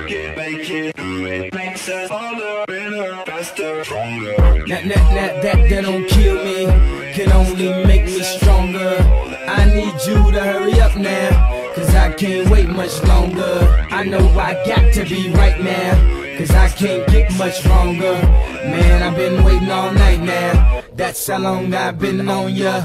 work it, make it, do it. Makes us harder, better, faster, stronger. That don't kill me, can only make me stronger. I need you to hurry up now, cause I can't wait much longer. I know I got to be right now, cause I can't get much longer. Man, I've been waiting all night now, that's how long I've been on ya.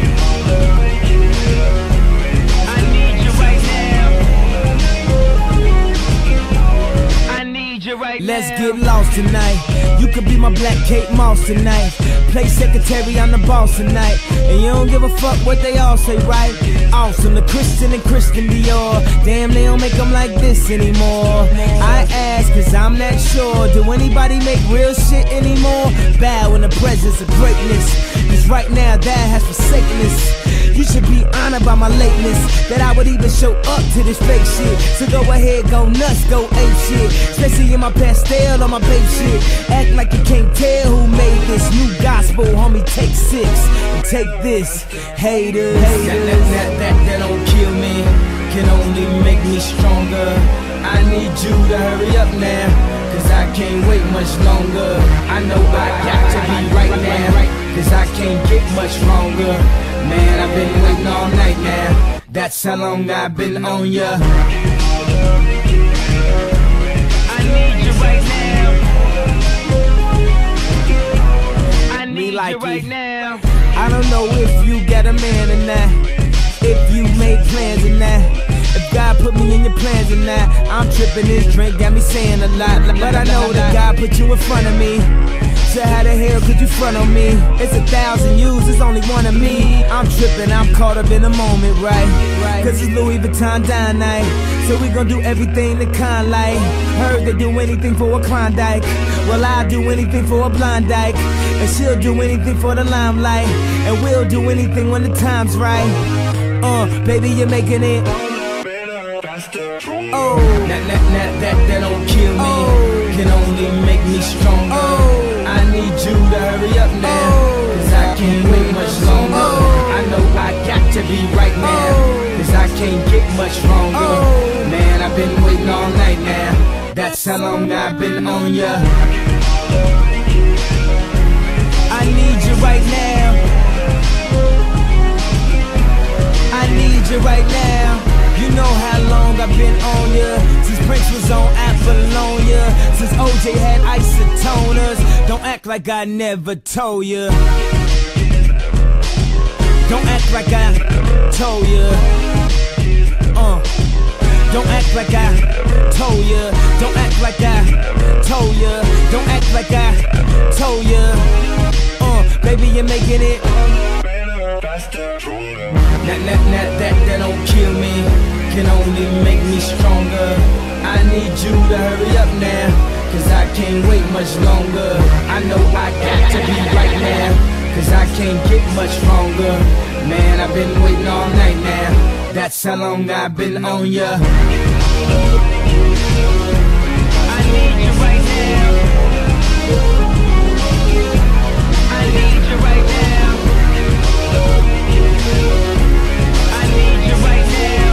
Let's get lost tonight. You could be my Black Kate Moss tonight. Play secretary, I'm the boss tonight. And you don't give a fuck what they all say, right? Awesome, the Christian and Christian Dior. Damn, they don't make them like this anymore. I ask, cause I'm not sure. Do anybody make real shit anymore? Bow in the presence of greatness, cause right now that has forsaken us. You should be honored by my lateness, that I would even show up to this fake shit. So go ahead, go nuts, go ape shit. Especially in my pastel on my babe shit. Act like you can't tell who made this new gospel, homie. Take 6 and take this, haters. That don't kill me, can only make me stronger. I need you to hurry up now, cause I can't wait much longer. I know I got to be right now, cause I can't get much longer. Man, I've been waiting all night now, that's how long I've been on ya. I need you right now, I need you right now. I don't know if you got a man or not, if you made plans or not, if God put me in your plans or not. I'm tripping, this drink got me saying a lot, but I know that God put you in front of me. So how the hell could you front on me? It's 1,000 yous, it's only one of me. I'm tripping, I'm caught up in the moment, right? Cause it's Louis Vuitton dine night, so we gon' do everything the kind like. Heard they do anything for a Klondike, well I'll do anything for a blind dyke. And she'll do anything for the limelight, and we'll do anything when the time's right. Baby, you're making it. Oh, that don't kill me, can only make me stronger. I need you to hurry up now, cause I can't wait much longer. I know I got to be right now, cause I can't get much longer. Man, I've been waiting all night now, that's how long I've been on ya. I need you right now, I need you right now. You know how long I've been on ya, since Prince was on Apollonia, since OJ had isotoners. Don't act like I never told ya, don't act like I told ya. Don't act like I told ya, don't act like I told ya, don't act like I told ya. Baby, you're making it. That don't kill me, can only make me stronger. I need you to hurry up now, cause I can't wait much longer. I know I got to be right now, cause I can't get much longer. Man, I've been waiting all night now, that's how long I've been on ya. I need you right now, I need you right now, I need you right now,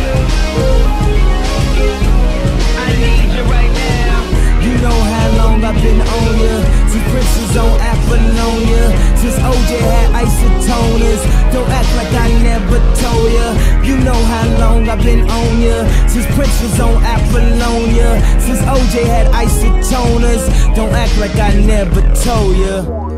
I need you right now. You know how long I've been on ya, since Prince was on Apollonia, since OJ had isotoners. Don't act like I never told ya. You know how long I've been on ya, since Prince was on Apollonia, since OJ had isotoners. Don't act like I never told ya.